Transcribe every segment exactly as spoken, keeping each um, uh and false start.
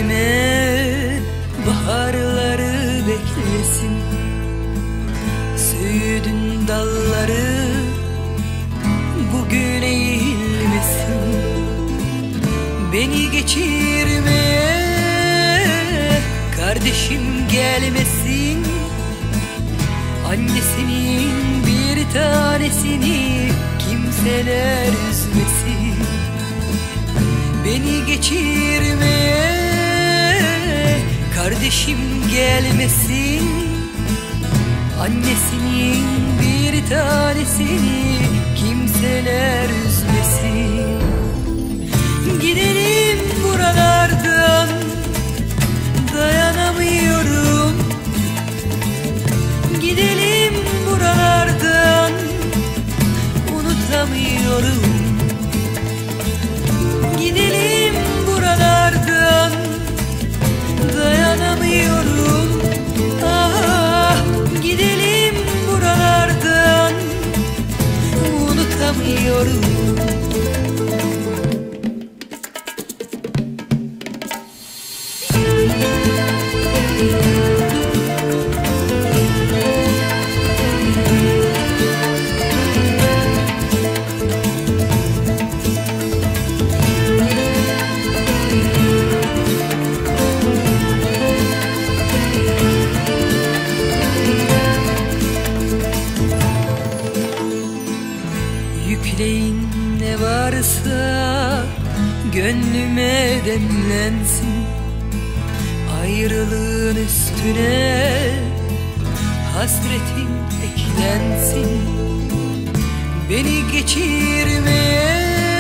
gönlüme baharları beklesin. Söğüdün dalları bugün eğilmesin. Beni geçirmeye kardeşim gelmesin. Annesinin bir tanesini kimseler üzmesin. Beni geçirmeye kardeşim gelmesin. Annesinin bir tanesini kimseler üzmesin. Gidelim buralardan, dayanamıyorum. Gidelim buralardan, unutamıyorum. Gidelim buralardan, dayanamıyorum. Ah, gidelim buralardan, unutamıyorum. Yükleyin ne varsa gönlüme demlensin. Ayrılığın üstüne hasretin eklensin. Beni geçirmeye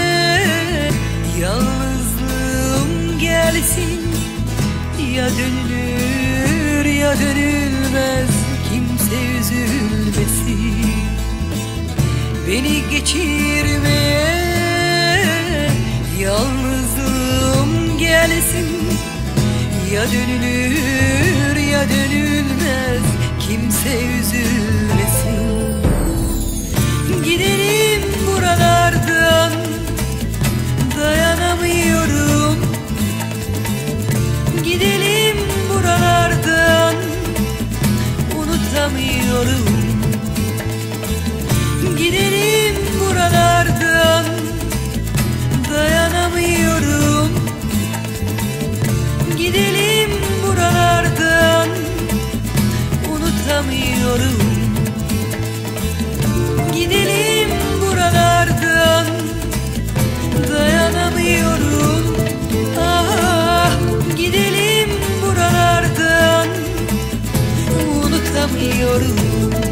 yalnızlığım gelsin. Ya dönülür ya dönülmez, kimse üzülmesin. Beni geçirmeye yalnızlığım gelsin. Ya dönülür ya dönülmez, kimse üzülmesin. Gidelim buralardan, dayanamıyorum. Gidelim buralardan, unutamıyorum. Gidelim buralardan, dayanamıyorum. Gidelim buralardan, unutamıyorum. Gidelim buralardan, dayanamıyorum. Ah, gidelim buralardan, unutamıyorum.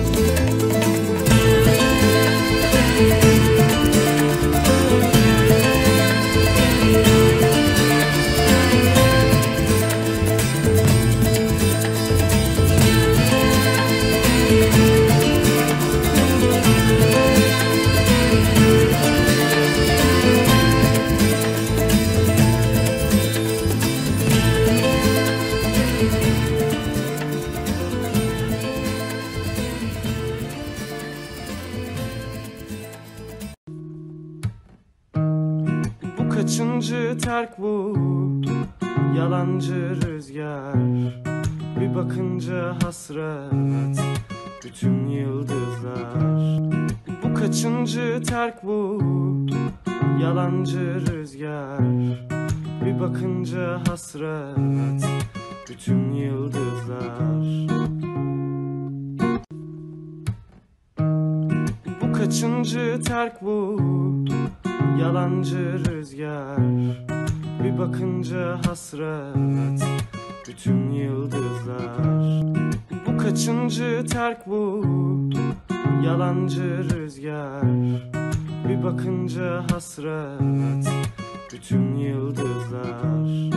Kaçıncı terk bu yalancı rüzgar, bir bakınca hasret bütün yıldızlar. Bu kaçıncı terk bu yalancı rüzgar, bir bakınca hasret bütün yıldızlar. Bu kaçıncı terk bu yalancı rüzgar, bir bakınca hasret bütün yıldızlar. Bu kaçıncı terk bu yalancı rüzgar, bir bakınca hasret bütün yıldızlar.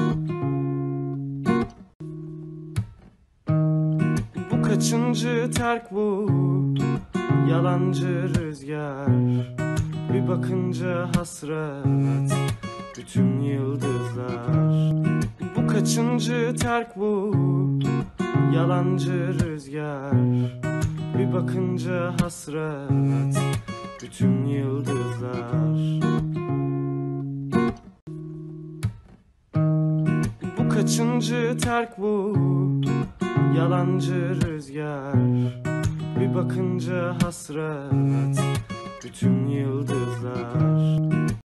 Bu kaçıncı terk bu yalancı rüzgar, bir bakınca hasret bütün yıldızlar. Bu kaçıncı terk bu yalancı rüzgar, bir bakınca hasret bütün yıldızlar. Bu kaçıncı terk bu? Yalancı rüzgar. Bir bakınca hasret bütün yıldızlar.